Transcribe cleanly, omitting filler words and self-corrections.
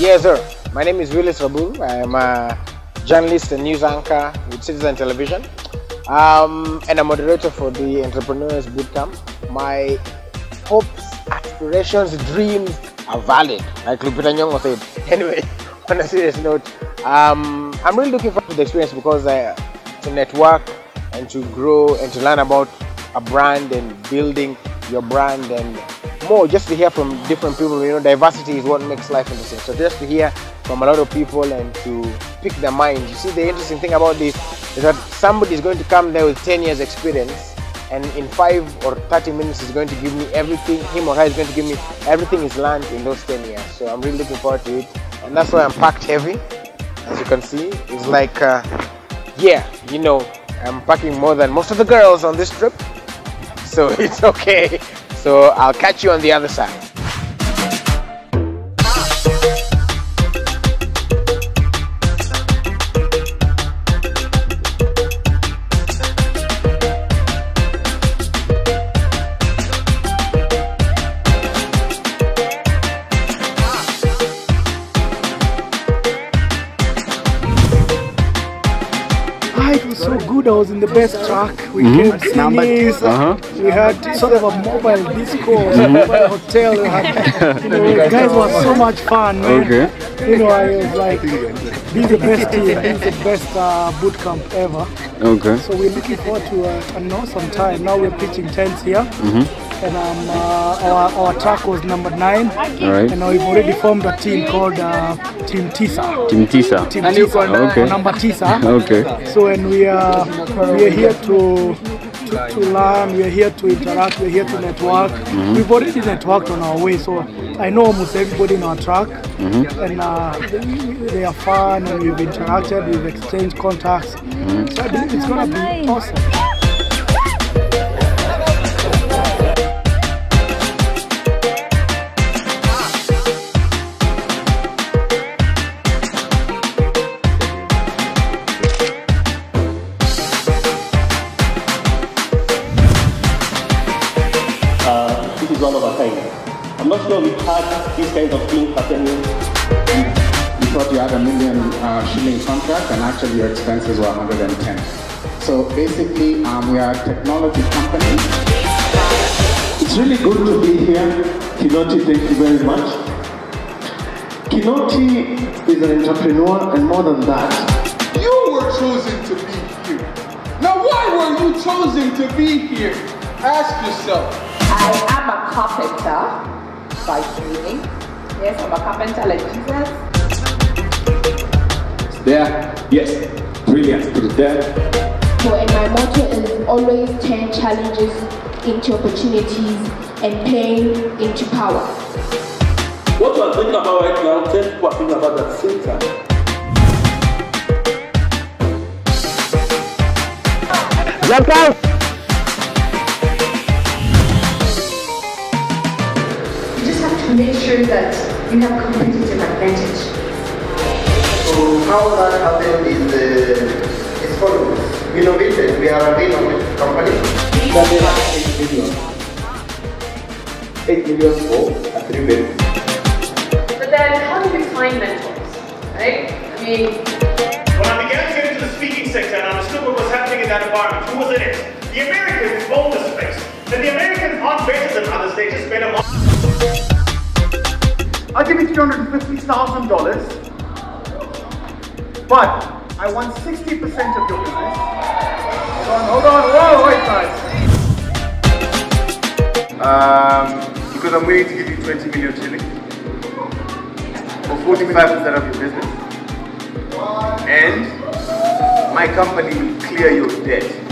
Yes, sir. My name is Willis Raburu. I am a journalist and news anchor with Citizen Television, and a moderator for the Entrepreneurs Bootcamp. My hopes, aspirations, dreams are valid, like Lupita Nyong'o said. Anyway, on a serious note, I'm really looking forward to the experience because to network and to grow and to learn about a brand and building your brand and more, just to hear from different people. You know, diversity is what makes life interesting. So just to hear from a lot of people and to pick their minds. You see, the interesting thing about this is that somebody is going to come there with 10 years experience, and in 5 or 30 minutes is going to give me everything, him or her is going to give me everything he's learned in those 10 years. So I'm really looking forward to it. And that's why I'm packed heavy. As you can see, it's like, yeah, you know, I'm packing more than most of the girls on this trip. So it's okay. So I'll catch you on the other side. It was so good. I was in the best track. We came singing. We had sort of a mobile disco, mobile hotel. We had, you know, guys were so much fun, man. Okay. You know, I was like, this is the best team. This is the best boot camp ever. Okay. So we're looking forward to an awesome time. Now we're pitching tents here. And our track was number 9. Right. And now we've already formed a team called Team Tisa. Team Tisa. Team Tisa. Okay. Number Tisa. Okay. So and we are here to learn. We are here to interact. We are here to network. We've already networked on our way. So I know almost everybody in our track, and they are fun. And we've interacted. We've exchanged contacts. So I believe it's gonna be awesome. This is one of a kind. I'm not sure we've had this kind of thing happening. You thought you had $1 million shilling contract, and actually your expenses were 110. So basically, we are a technology company. It's really good to be here. Kinoti, thank you very much. Kinoti is an entrepreneur, and more than that, you were chosen to be here. Now, why were you chosen to be here? Ask yourself. I am a carpenter by training. Yes, I'm a carpenter like Jesus. it's there. Yes, brilliant. Put it there. So, and my motto is always turn challenges into opportunities and pain into power. What you are thinking about right now, 10 people are thinking about at the same time. Jump out! Make sure that you have competitive advantage. So how that happened is as follows. We innovated. We are a innovative company. That they have 8 million for a 3-bedroom. But then, how do we find mentors, right? I mean, when I began to get into the speaking sector and understood what was happening in that environment, who was in it? The Americans own the space. Then the Americans aren't better than others, they just spend a lot. I'll give you $250,000, but I want 60% of your business. Hold on, whoa, wait guys. Because I'm willing to give you 20 million shillings for 45% of your business, and my company will clear your debt.